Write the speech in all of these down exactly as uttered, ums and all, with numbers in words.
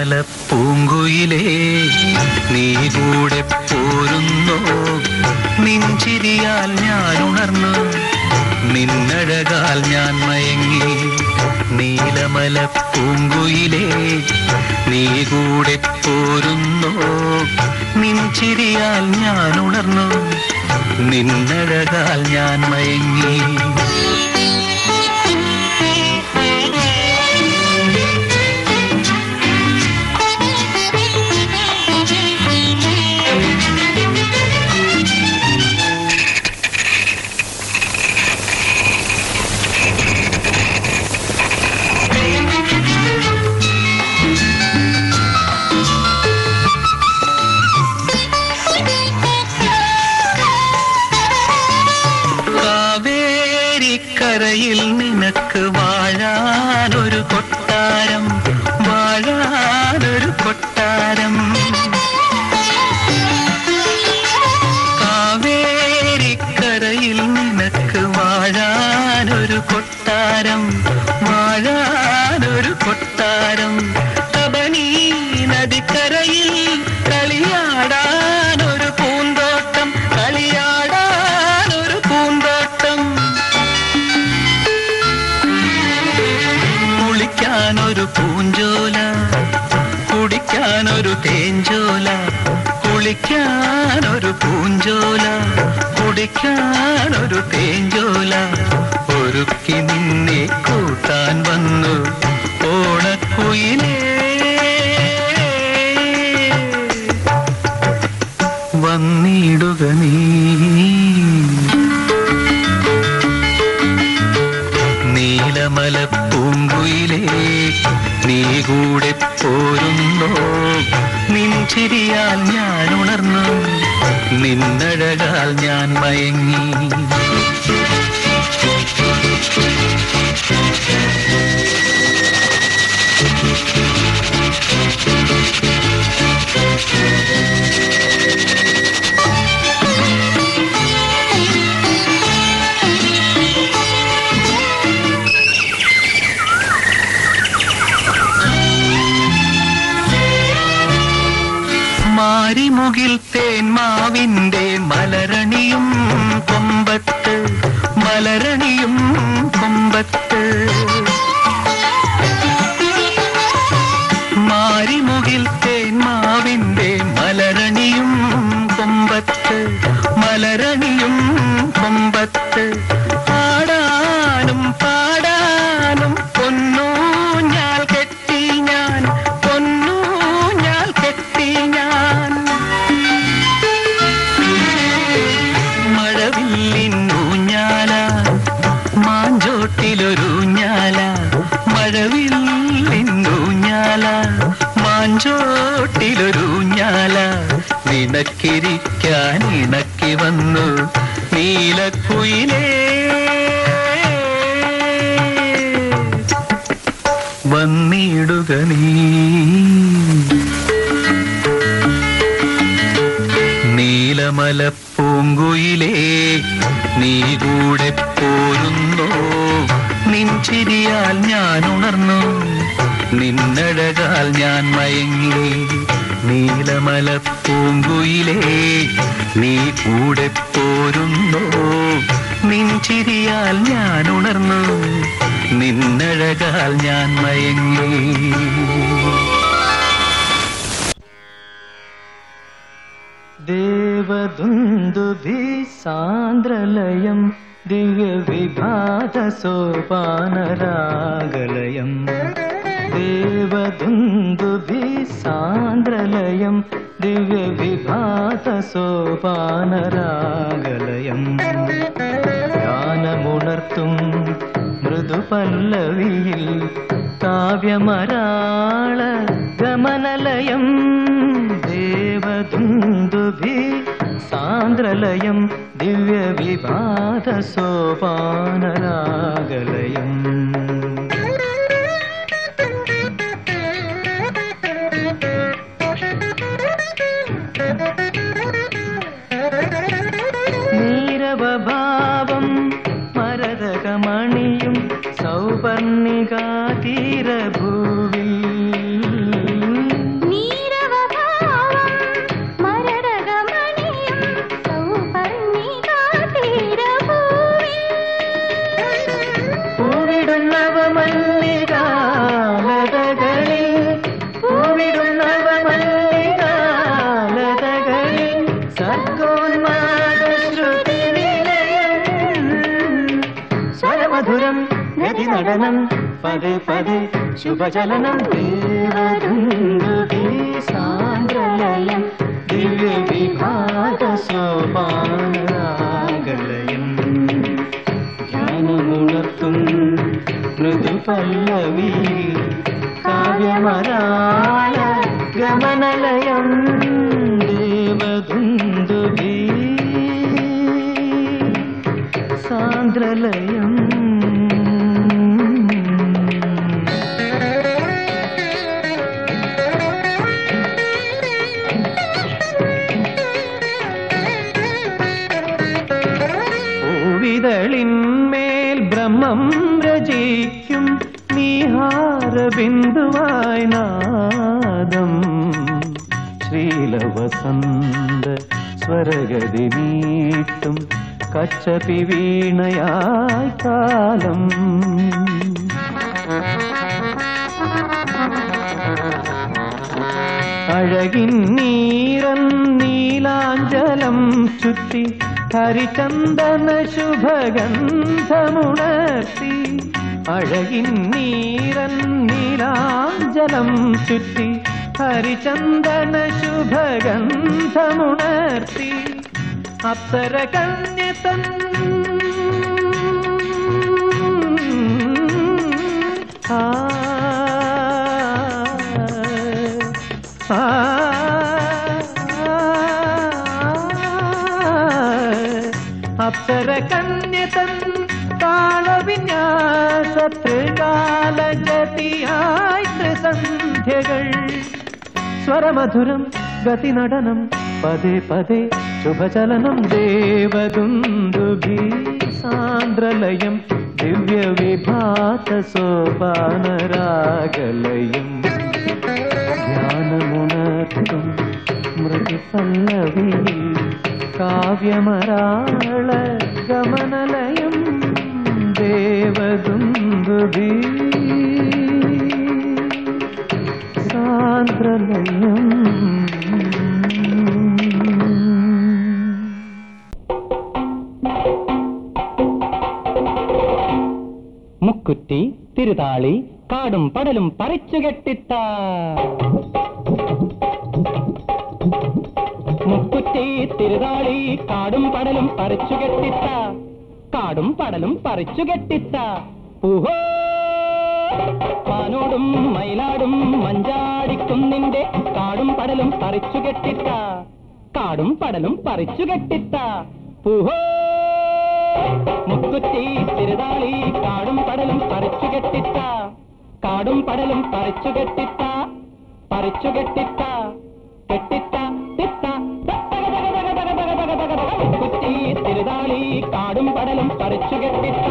നീലമലപ്പൂങ്കുയിലേ നീ കൂടെ പോരുന്നോ നിൻചിരിയാൽ ഞാൻ ഉണർന്നു നിന്നഴകാൽ ഞാൻ മയങ്ങി നീലമലപ്പൂങ്കുയിലേ നീ കൂടെ പോരുന്നോ നിൻചിരിയാൽ ഞാൻ ഉണർന്നു നിന്നഴകാൽ ഞാൻ മയങ്ങി കരയിൽ നിനക്ക് വാഴാനൊരു കൊട്ടാരം വാഴാനൊരു കൊട്ടാരം കാവേരിക്കരയിൽ നിനക്ക് വാഴാനൊരു കൊട്ടാരം വാഴാനൊരു കൊട്ടാരം കബനി നദിക്കരയിൽ കളിയാടാനൊരു പൂന്തോട്ടം കളിയാടാനൊരു പൂന്തോട്ടം കുളിക്കാനൊരു പൂഞ്ചോല കുടിക്കാനൊരു തേഞ്ചോല കുളിക്കാനൊരു പൂഞ്ചോല കുടിക്കാനൊരു തേഞ്ചോല ഒരുക്കി നിന്നെ കൂട്ടാൻ വന്നു ഓണക്കുയിലേ വന്നിടുക നീ നീലമലപ്പൂങ്കുയിലേ നീ കൂടെ പോരുന്നോ നിൻചിരിയാൽ ഞാൻ ഉണർന്നു നിന്നഴകാൽ ഞാൻ മയങ്ങി മാരിമുകിൽ തേന്മാവിന്റെ മലരണിയും കൊമ്പത്ത് മലരണിയും കൊമ്പത്ത് മാരിമുകിൽ തേന്മാവിന്റെ മലരണിയും കൊമ്പത്ത് മലരണിയും കൊമ്പത്ത് പാടാനും പാടാനും പൊന്നു ഞാൻ കെട്ടി ഞാൻ പൊന്നു ഞാൻ കെട്ടി ഞാൻ മഴവില്ലിന്നൂഞ്ഞാല മാഞ്ചോട്ടിലൊരൂഞ്ഞാല മഴവില്ലിന്നൂഞ്ഞാല മാഞ്ചോട്ടിലൊരൂഞ്ഞാല നിനക്കിരിക്കാൻ ഇണക്കി വന്നു നീലക്കുയിലേ വന്നിടുക നീ നീലമലപ്പൂങ്കുയിലേ നീ കൂടെ പോരുന്നോ നിൻചിരിയാൽ ഞാൻ ഉണർന്നു നിന്നഴകാൽ ഞാൻ മയങ്ങി നീലമലപ്പൂങ്കുയിലേ നീ കൂടെ പോരുന്നോ നിൻചിരിയാൽ ഞാൻ ഉണർന്നു നിന്നഴകാൽ ഞാൻ മയങ്ങി ദേവദുന്ദുഭി സാന്ദ്രലയം ദിവ്യവിഭാത സോപാനരാഗലയം ദേവദുന്ദുഭി സാന്ദ്രലയം ദിവ്യവിഭാത സോപാനരാഗലയം ഗാനമുണർത്തും മൃദുപല്ലവിയിൽ കാവ്യമരാള ഗമനലയം ദേവദുന്ദുഭി സാന്ദ്രലയം ദിവ്യവിഭാത സോപാനരാഗലയം നീരവഭാവം മരതകമണിയും സൗപർണികാതീരഭൂവിൽ പൂവിടുന്നവ മല്ലികാലതകളിൽ പൂവിടുന്നവ മല്ലികാലതകളിൽ സർഗോന്മാദ ശ്രുതി നിലയം സ്വരമധുരം ഗതി നടനം പദേ പദേ ശുഭചലനം ദേവദുന്ദുഭി സാന്ദ്രലയം ദിവ്യ വിഭാത സോപാനരാഗലയം ധ്യാനമുണർത്തും മൃദുപല്ലവി കാവ്യമരാള ഗമനലയം ദേവദുന്ദുഭി സാന്ദ്രലയം പൂവിതളിന്മേൽ ബ്രഹ്മം രചിക്കും നീഹാരബിന്ദുവായി നാദം ശ്രീലവസന്ത സ്വരഗതി നീട്ടും കച്ചപി വീണയായി കാലം അഴകിൻ നീരൻ നീലാഞ്ചലം ചുറ്റി ഹരിചന്ദന ശുഭഗന്ധമുണർത്തി അഴകിൻ നീരൻ നീലാഞ്ചലം ചുറ്റി ഹരിചന്ദന ശുഭഗന്ധമുണർത്തി അപ്സര കന്യതൻ ആ അപ്സര കന്യതൻ താളവിന്യാസ ത്രികാലജതിയായി ത്രിസന്ധ്യകൾ സ്വരമധുരം ഗതി നടനം പദേ പദേ ശുഭചലനം ദേവദുന്ദുഭി സാന്ദ്രലയം ദിവ്യ വിഭാത സോപാനരാഗലയം ധ്യാനമുണർത്തും മൃദുപല്ലവി കാവ്യമരാള ഗമനലയം ദേവദുന്ദുഭി സാന്ദ്രലയം മുക്കുറ്റി തിരുതാളി കാടും പടലും പറിച്ചുകെട്ടിത്ത മുക്കുറ്റി തിരുതാളി കാടും പടലും പറിച്ചുകെട്ടിത്ത കാടും പടലും പറിച്ചുകെട്ടിത്ത ഊഹോ പാനോടും മയിലാടും മഞ്ചാടിക്കും നിന്റെ കാടും പടലും പറിച്ചുകെട്ടിത്ത കാടും പടലും പറിച്ചുകെട്ടിത്ത ഊഹോ മുക്കുറ്റി തിരുതാളി കാടും പടലും പറിച്ചുകെട്ടിത്ത കാടും പടലും പറിച്ചുകെട്ടിത്ത പറിച്ചുകെട്ടിത്ത കെട്ടിത്ത തിത്ത മുക്കുറ്റി തിരുതാളി കാടും പടലും പറിച്ചുകെട്ടിത്ത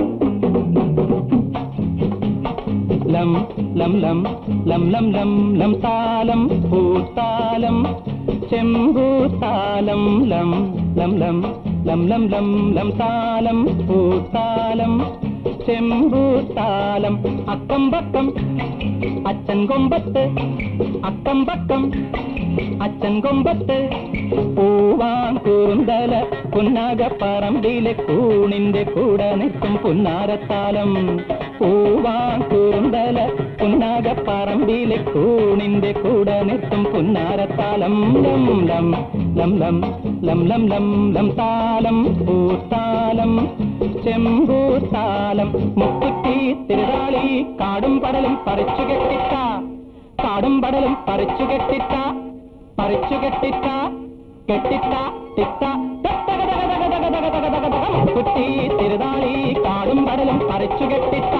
ലം ലം ലം ലം ലം ലം ലം താലം പൂത്താലം ചെമ്പൂത്താലം ലം ലം ലം ലം ലം ലം ലം താലം പൂത്താലം ചെമ്പൂത്താലം അക്കം പക്കം അച്ഛൻ കൊമ്പത്ത് അക്കം പക്കം അച്ഛൻ കൊമ്പത്ത് പൂവാൻ കൂറുന്തല പുന്നാകപ്പറമ്പിലെ കൂണിന്റെ കൂടെ നിൽക്കും പുന്നാരത്താലം പൂവാൻ കൂറുന്തല പുന്നാകപ്പറമ്പിലെ കൂണിന്റെ കൂടെ നിൽക്കും പുന്നാരത്താലം ലം ലം ലം ലം ലം ലം ലം ലം താലം പൂത്താലം ചെമ്പൂത്താലം മുക്കുറ്റി തിരുതാളി കാടും പടലും പറിച്ചുകെട്ടിത്ത കാടും പടലും പറിച്ചുകെട്ടിത്ത പറിച്ചുകെട്ടിത്ത കെട്ടിത്ത തിത്ത മുക്കുറ്റി തിരുതാളി കാടും പടലും പറിച്ചുകെട്ടിത്ത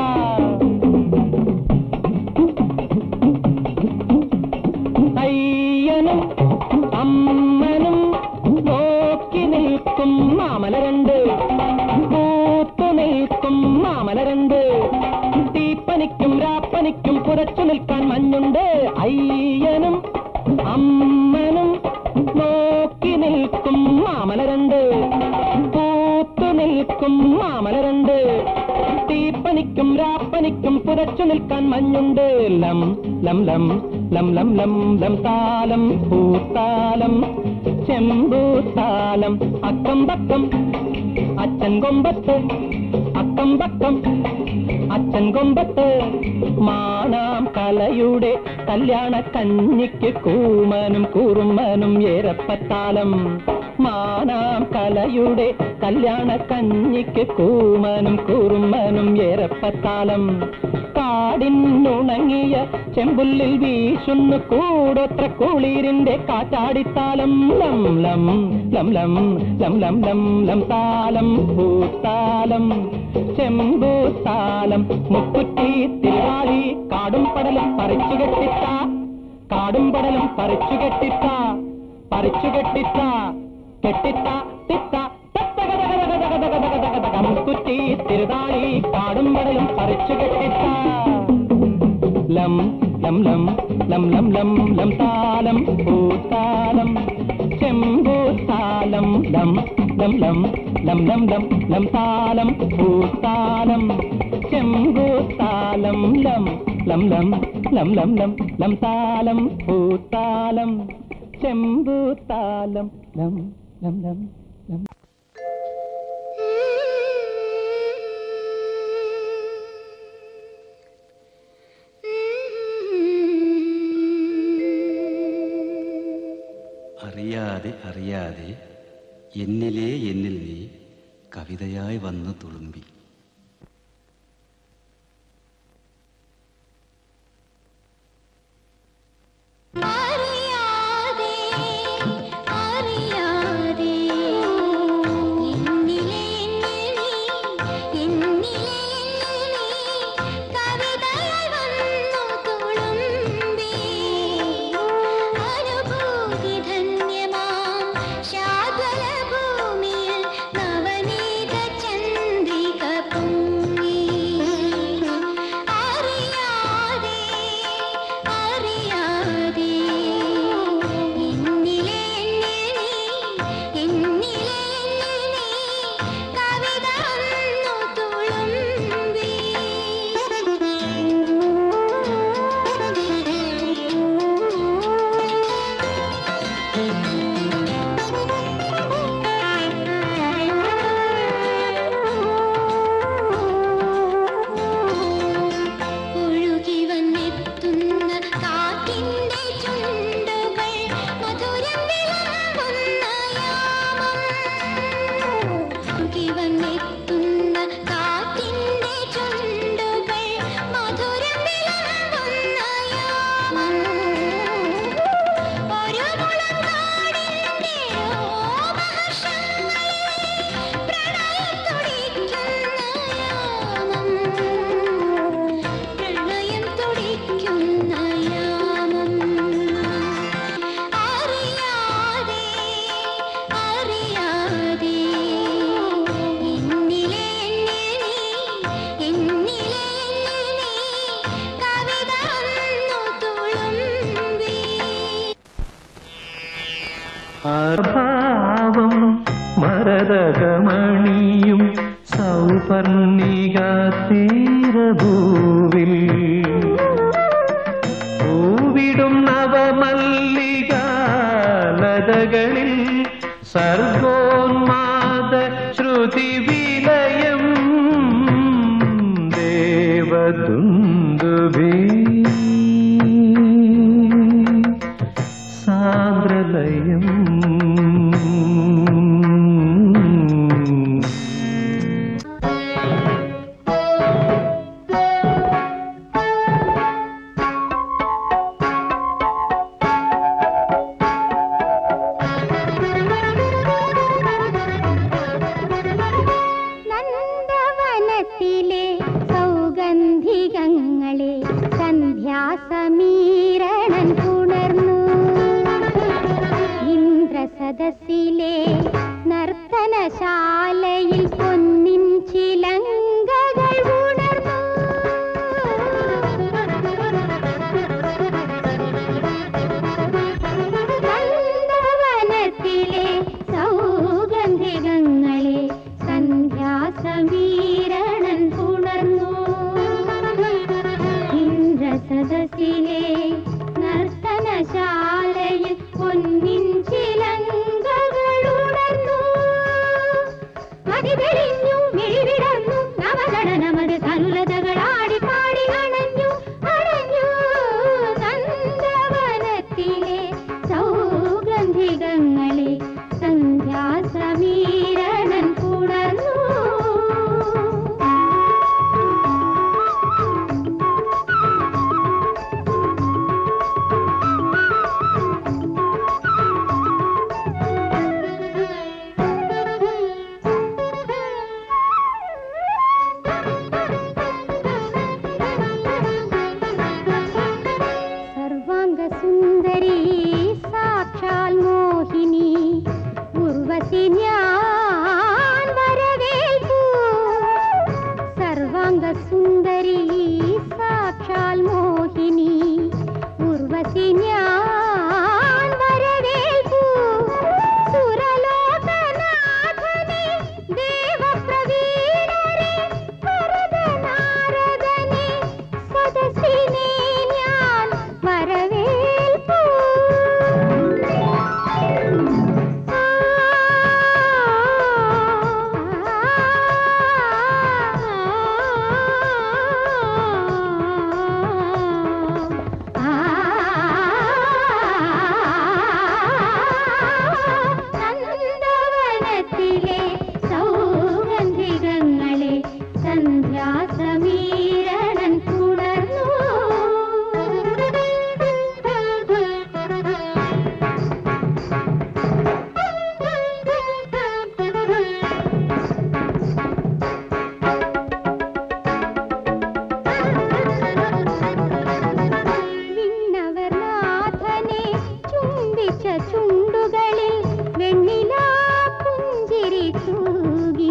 അയ്യനും അമ്മനും നോക്കി നിൽക്കും മാമലരണ്ട് പൂത്തു നിൽക്കും മാമലരണ്ട് തീപ്പനിക്കും രാപ്പനിക്കും പുറച്ചു നിൽക്കാൻ മഞ്ഞുണ്ട് അയ്യനും അമ്മനും നോക്കി നിൽക്കും മാമലരണ്ട് പൂത്തു നിൽക്കും മാമലരണ്ട് പകൽപ്പനിക്കും രാപ്പനിക്കും പുരച്ചു നിൽക്കാൻ മഞ്ഞുണ്ട്. ലം ലം ലം ലം ലം ലം ലം താലം പൂത്താലം ചെമ്പൂത്താലം അക്കം പക്കം അച്ഛൻ കൊമ്പത്ത് അക്കം പക്കം അച്ഛൻ കൊമ്പത്ത് മാണാം കലയുടെ കല്യാണ കഞ്ഞിക്ക് കൂമനും കൂറുമ്മനും ഏറപ്പത്താലം. മാണാം കലയുടെ കല്യാണ കഞ്ഞിക്ക് കൂമനും കൂറുമ്മനും ഏറപ്പത്താലം. കാടിനുണങ്ങിയ ചെമ്പുല്ലിൽ വീശുന്നു കൂടൊത്ര കുളിരിന്റെ കാറ്റാടിത്താലം. ലം ലം ലം ലം ലം ലം ലം ലം താലം പൂത്താലം ചെമ്പൂത്താലം. മുക്കുറ്റി തിരുവാളി കാടും പടലും പറിച്ചു കെട്ടിത്ത കാടും പടലും പറിച്ചു കെട്ടിത്ത പറിച്ചു കെട്ടിത്ത കെട്ടിത്ത തിത്ത മുക്കുറ്റി തിരുതാളി കാടും പടലും പറിച്ചു കെട്ടിത്ത. ലം ലം ലം ലം ലം ലം ലം താലം പൂത്താലം ചെമ്പൂത്താലം. ലം ലം ലം ലം ലം ലം ലം താലം പൂത്താലം ചെമ്പൂത്താലം. ലം ലം ലം ലം ലം ലം ലം താലം പൂത്താലം ചെമ്പൂത്താലം. ലം ലം ലം ലം. അറിയാതെ അറിയാതെ എന്നിലേ എന്നിൽ നീ കവിതയായി വന്നു തുളുമ്പി. ഭാവം മരതകമണിയും സൗപർണിക തീരഭൂവിൽ പൂവിടും നവമല്ലിക ലതകളിൽ സർഗോന്മാദ ശ്രുതി വിലയം ദേവദുന്ദുഭി സാന്ദ്രലയം സമീരണൻ പുണർന്നു ഇന്ദ്രസദസ്സിലെ നർത്തനശാലയിൽ പൊന്നിൻ ചിലങ്കകൾ ഉണർന്നു നന്ദവനത്തിലെ സൗഗന്ധികങ്ങളെ സന്ധ്യാസമീരണൻ പുണർന്നു ധനുലതകളാടി പാടി അണഞ്ഞു അണഞ്ഞു നന്ദവനത്തിലെ സൗഗന്ധികങ്ങളെ സന്ധ്യാസമീരണൻ പുണർന്നു. സുന്ദരി സാക്ഷാൽ മോഹിനി ഉർവശി ഞാൻ വരവേൽപ്പൂ. സർവാംഗ സുന്ദരി സാക്ഷാൽ മോഹിനി ഉർവശി ഞാൻ വരവേൽപ്പൂ. സുരലോകനാഥനെ ദേവപ്രവീണരെ വരദനാരദനെ സദസ്സിനെ ഞാൻ വരവേൽപ്പൂ. നന്ദവനത്തിലെ സൗഗന്ധികങ്ങളെ സന്ധ്യാസമീരണൻ പുണർന്നു. വിണ്ണവർനാഥനെ ചുംബിച്ച ചുണ്ടുകളിൽ വെണ്ണിലാ പുഞ്ചിരി തൂകി.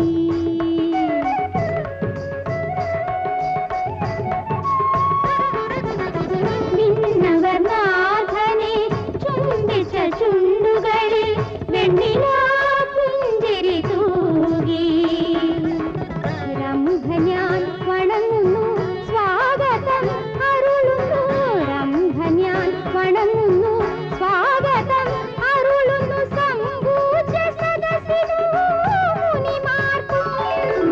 വിണ്ണവർനാഥനെ ചുംബിച്ച ചുണ്ടുകളിൽ വെണ്ണിലാ പുഞ്ചിരി തൂകി. രംഭ ഞാൻ വണങ്ങുന്നു സ്വാഗതം അരുളുന്നു. രംഭ ഞാൻ വണങ്ങുന്നു സ്വാഗതം അരുളുന്നു. സംഭൂജ സദസ്സിനു മുനിമാർക്കും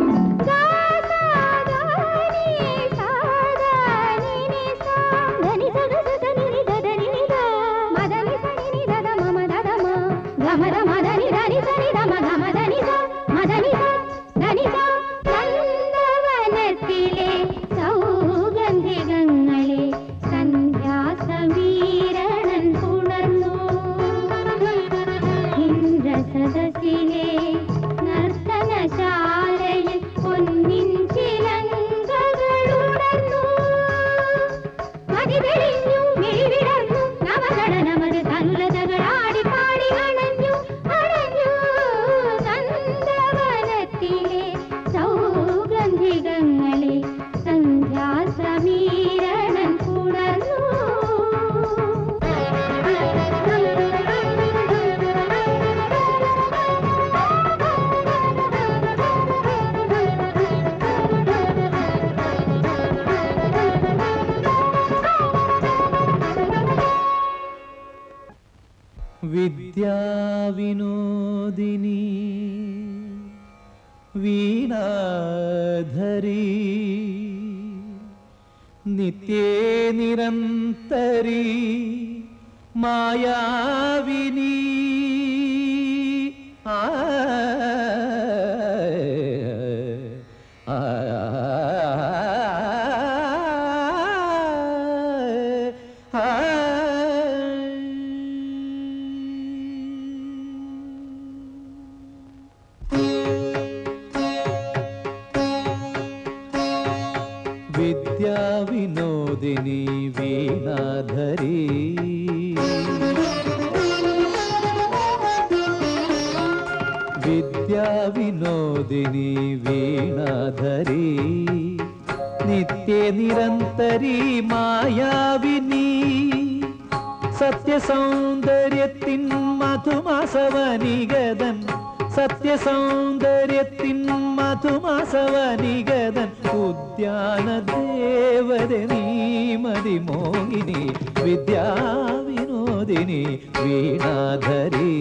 ഗാസാദാനി സാദാനി സാ ധനി സഗ സദനി ധനി നിധ മദനി സനി ദദ മമ ദദ മ ഗമ മദനി ധനി സനി ദമ ഗമ ധനി സ മദനി സ ധനി സ. നന്ദവനത്തിലെ സൗഗന്ധികങ്ങളെ സന്ധ്യാസമീരണൻ പുണർന്നു. ഇന്ദ്രസദസ്സിലെ നർത്തനശാലയിൽ പൊന്നിൻ ചിലങ്കകളുണർന്നു. മതി തെളിഞ്ഞു മിഴിവിടർന്നു നവഗണനമത് ധനുലതകളാടി പാടി അണഞ്ഞു അണഞ്ഞു നന്ദവനത്തിലെ സൗഗന്ധികങ്ങളെ സന്ധ്യാസമീരണൻ പുണർന്നു. വിദ്യാവിനോദിനി വീണാധരി നിത്യേ നിരന്തരി മായാവിനി ആ ആ വിദ്യാവിനോദിനി വീണാധരി വിദ്യാവിനോദിനി വീണാധരി നിത്യേ നിരന്തരി മായാവിനി സത്യസൗന്ദര്യത്തിൻ മധുമാസവനികതൻ സത്യസൗന്ദര്യത്തിൻ മധുമാസവനികതൻ ഉദ്യാന ദേവത നീമതി മോഹിനി വിദ്യാവിനോദിനി വീണാധരി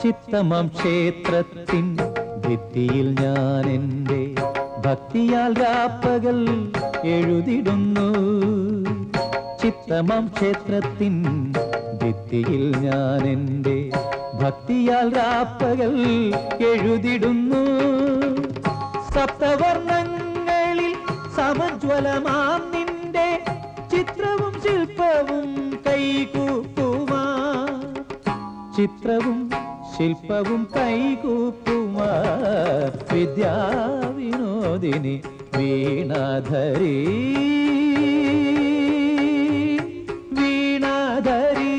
ചിത്തമം ക്ഷേത്രത്തിൻ ഭിത്തിയിൽ ഞാൻ എൻ്റെ ഭക്തിയാൽ രാപ്പകൽ എഴുതിടുന്നു. ചിത്തമം ക്ഷേത്രത്തിൻ ഭിത്തിയിൽ ഞാൻ എൻ്റെ ഭക്തിയാൽ രാപ്പകൽ എഴുതിടുന്നു. സപ്തവർണ്ണങ്ങളിൽ സമജ്വലമാം നിന്റെ ചിത്രവും ശില്പവും കൈകൂപ്പുമാ. ചിത്രവും ശില്പവും കൈകൂപ്പുമാ. വിദ്യാവിനോദിനി വീണാധരി വീണാധരി.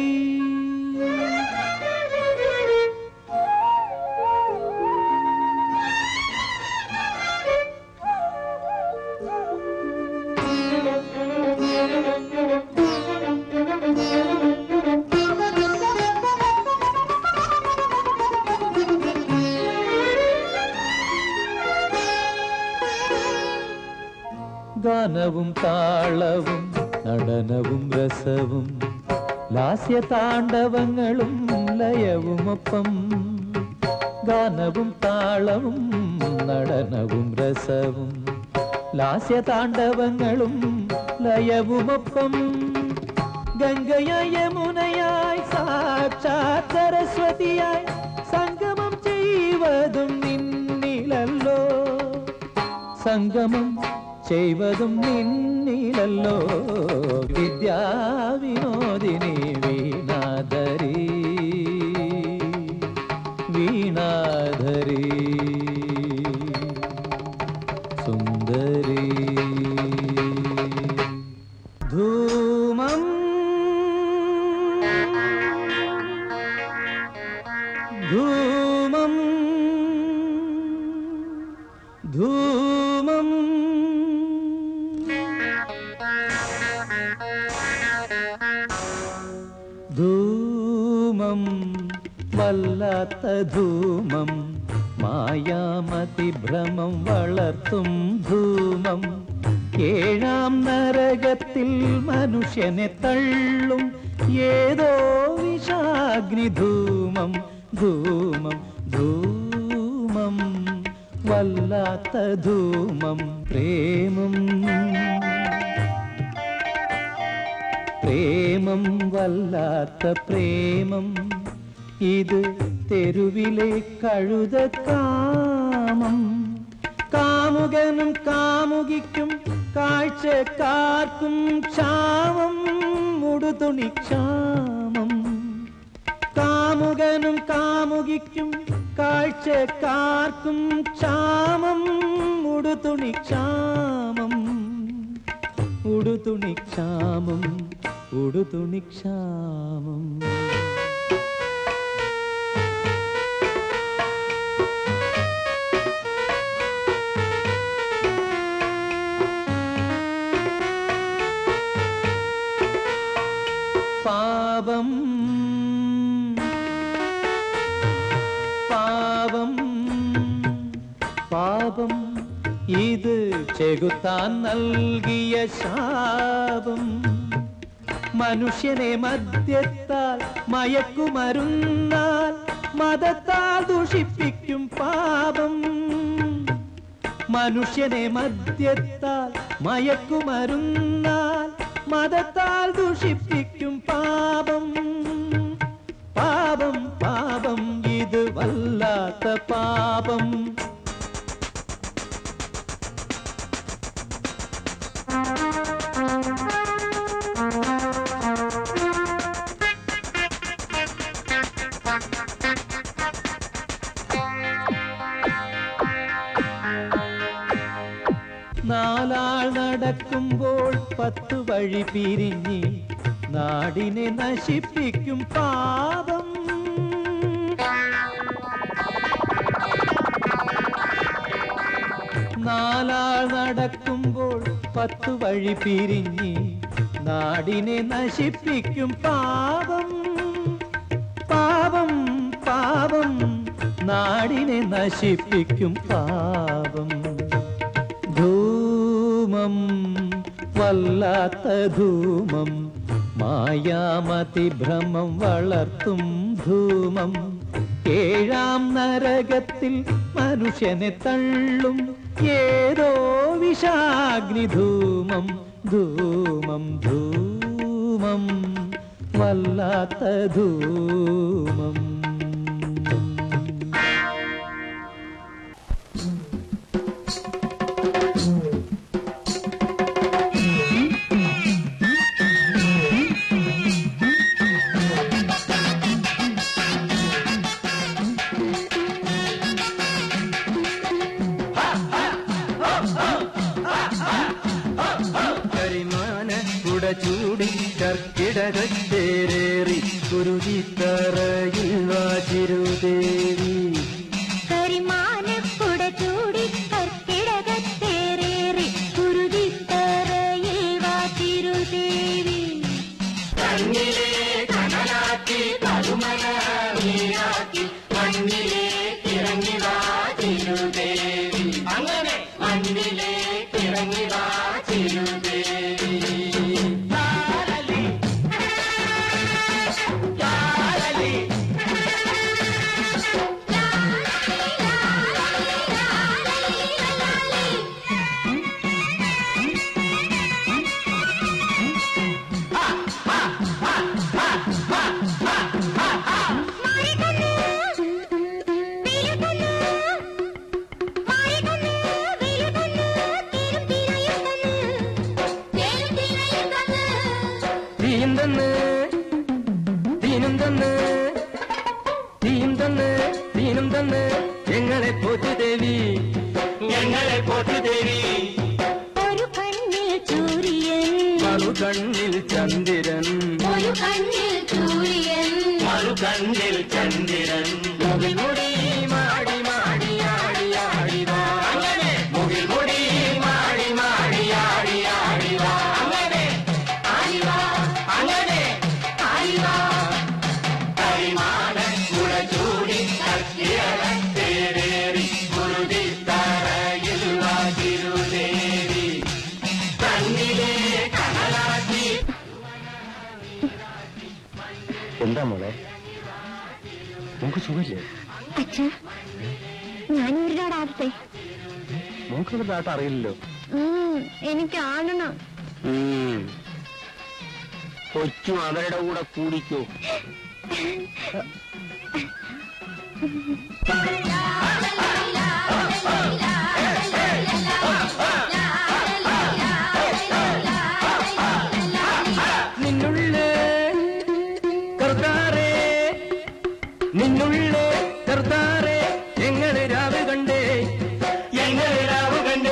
ഗാനവും താളവും നടനവും രസവും ലാസ്യതാണ്ഡവങ്ങളും ലയവുമൊപ്പം. ഗാനവും താളവും നടനവും രസവും ലാസ്യതാണ്ഡവങ്ങളും ലയവുമൊപ്പം. ഗംഗയായി യമുനയായി സാക്ഷാത് സരസ്വതിയായി സംഗമം ചെയ്വതും നിന്നിലല്ലോ. സംഗമം ചെയ്വതും നിന്നിലല്ലോ. വിദ്യാവിനോദിനി വീണാധരി വീണാധരി സുന്ദരി. ധൂമം ധൂമം ധൂമം. ധൂമം വല്ലാത്ത ധൂമം മായാമതി ഭ്രമം വളർത്തും ധൂമം. ഏഴാം നരകത്തിൽ മനുഷ്യനെ തള്ളും ഏതോ വിഷാഗ്നി ധൂമം. ധൂമം ധൂമം വല്ലാത്ത ധൂമം. പ്രേമം പ്രേമം വല്ലാത്ത പ്രേമം. ഇത് തെരുവിലെ കഴുത കാമം. കാമുകനും കാമുകിക്കും കാഴ്ചക്കാർക്കും ക്ഷാമം ഉടുതുണി ക്ഷാമം. കാമുകനും കാമുകിക്കും കാഴ്ചക്കാർക്കും ക്ഷാമം ഉടുതുണി ക്ഷാമം. ഉടുതുണി ക്ഷാമം ഉടുതുണി ക്ഷാമം. പാപം പാപം പാപം ഇത് ചെകുത്താൻ നൽകിയ ശാപം. മനുഷ്യനെ മദ്യത്താൽ മയക്കുമരുന്നാൽ മതത്താൽ ദുഷിപ്പിക്കും പാപം. മനുഷ്യനെ മദ്യത്താൽ മയക്കുമരുന്നാൽ മതത്താൽ ദുഷിപ്പിക്കും പാപം. പാപം പാപം ഇത് വല്ലാത്ത പാപം. നാലാൾ നടക്കുമ്പോൾ പത്തു വഴി പിരിഞ്ഞ് നാടിനെ നശിപ്പിക്കും പാപം. നാലാൾ നടക്കുമ്പോൾ പത്തു വഴി പിരിഞ്ഞ് നാടിനെ നശിപ്പിക്കും പാപം. പാപം പാപം നാടിനെ നശിപ്പിക്കും പാപം. ധൂമം വല്ലാത്ത ധൂമം മായാമതി ഭ്രമം വളർത്തും ധൂമം. ഏഴാം നരകത്തിൽ മനുഷ്യനെ തള്ളും ഏതോ വിഷാഗ്നി ധൂമം ധൂമം ധൂമം വല്ലാത്ത ധൂമം. ചൂടി കർക്കിടകത്തേരേറി കുരുതിത്തറയിൽ വാചിരുദേവി. കരിമാനക്കുട ചൂടി കർക്കിടകത്തേരേറി കുരുതിത്തറയിൽ വാചിരുദേവി. കണ്ണിലെ കനലാക്കി കരുമല നീരാക്കി മണ്ണിലെ ഇറങ്ങി വാചിരുദേവി. അങ്ങനെ മണ്ണിലെ ഇറങ്ങി വാചിരുദേവി. ഞങ്ങളെ പോറ്റുദേവി ഞങ്ങളെ പോറ്റുദേവി. ഒരു കണ്ണിൽ സൂര്യൻ മറു കണ്ണിൽ ചന്ദ്രൻ ഒരു കണ്ണിൽ സൂര്യൻ മറു കണ്ണിൽ ചന്ദ്രൻ. മുകിൽ മുടി മാടി മാടി ആടി ആടിവാ. അങ്ങനെ മുകിൽ മുടി മാടി മാടി ആടി ആടിവാ. അങ്ങനെ ആടിവാ അങ്ങനെ ആടിവാ. കരിമാന കുട ചൂടി കർക്കിടകത്തേരേറി കുരുതിത്തറയിൽ വാചിരുദേവി. കണ്ണിലെ കനലാക്കി. എന്താ മോളെ നമുക്ക് സുഖമില്ലേ? അച്ഛാ ഞാൻ ഇവരുടെ ആടത്തെ. നമുക്ക് ഇവരുടെ ആട്ടം അറിയില്ലല്ലോ. എനിക്ക് ആടണം. കൊച്ചു അവരുടെ കൂടെ കൂടിക്കോ. നിന്നുള്ളേ കർത്താരേ നിന്നുള്ളേ കർത്താരേ എങ്ങനെ രാവ് കണ്ടേ എങ്ങനെ രാവ് കണ്ടേ.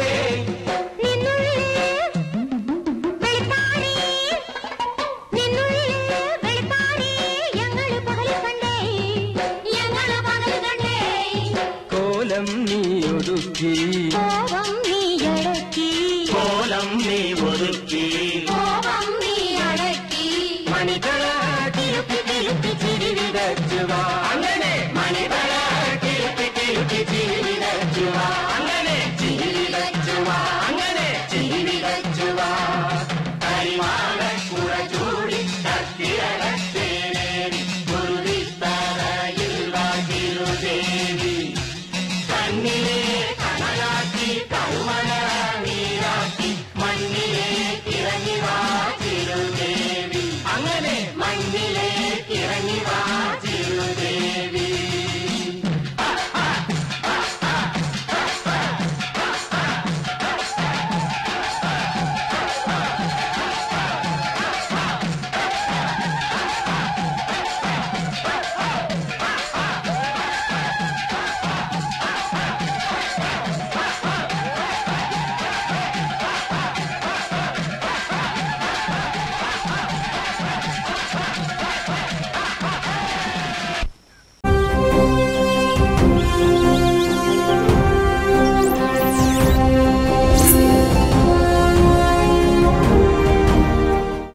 കോലം നീ ഒതുക്കി കോപം നീ അടക്കി കോലം നീ ഒതുക്കി കോപം നീ അടക്കി മണിതള തിരുപ്പി തിരുപ്പി ചിരി വിതച്ചുവാ. അങ്ങനെ മണിതള തിരുപ്പി തിരുപ്പി ചിരി വിതച്ചുവാ. അങ്ങനെ ചിരി വിതച്ചുവാ. അങ്ങനെ ചിരി വിതച്ചുവാ. കരിമാല കുട ചൂടി കർക്കിടകത്തേരേറി കുരുതിത്തറയിൽ വാചിരുദേവി. കണ്ണിലെ കനലാക്കി കരുമല നീരാക്കി മണ്ണിലെ ഇറങ്ങി വാചിരുദേവി. അങ്ങനെ മണ്ണിലെ